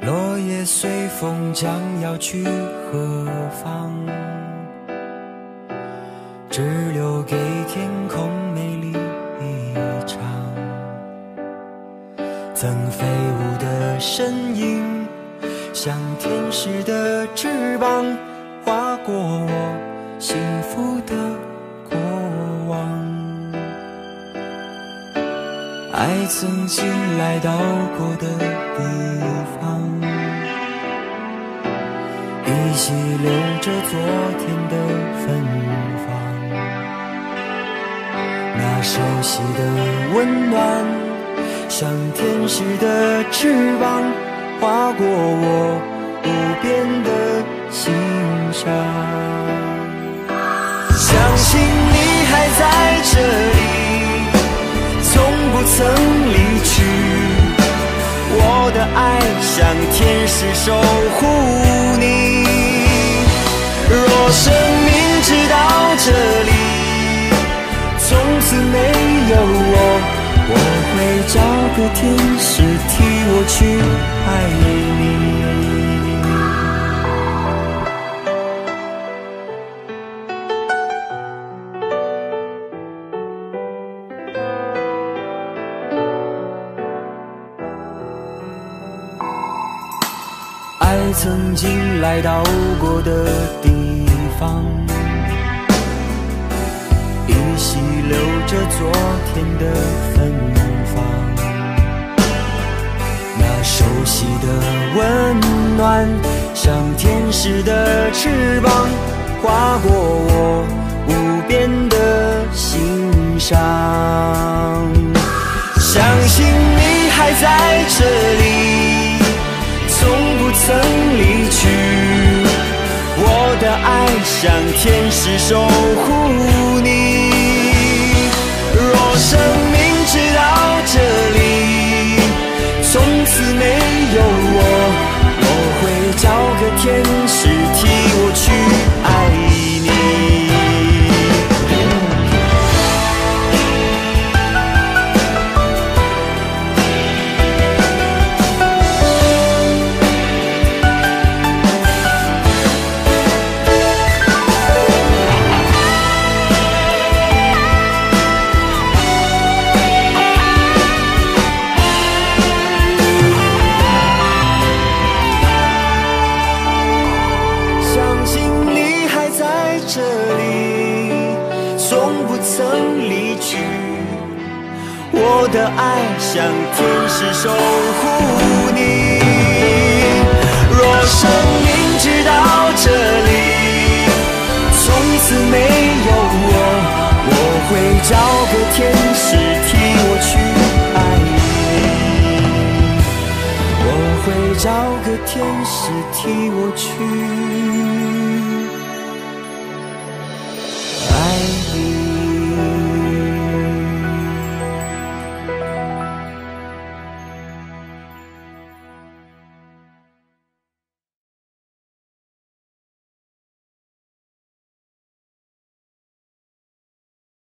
落叶随风将要去何方？只留给天空美丽一场。曾飞舞的身影，像天使的翅膀，划过我幸福的过往。爱曾经来到过的地方，依稀留着昨天的芬芳。那熟悉的温暖，像天使的翅膀，划过我无边的心上。相信你还在这里，从不曾离去。我的爱像天使守护你。若生命直到这里，从此没有我，我会找个天使替我去爱你。爱曾经来到过的地方，依稀留着昨天的芬芳。那熟悉的温暖，像天使的翅膀，划过我无边的心上。相信你还在这里，从不曾离去。我的爱像天使守护你。若生命直到这里，从此没有我，我会找个天使替我去爱你。我的爱像天使守护你。若生命直到这里，从此没有我，我会找个天使替我去爱你。我会找个天使替我去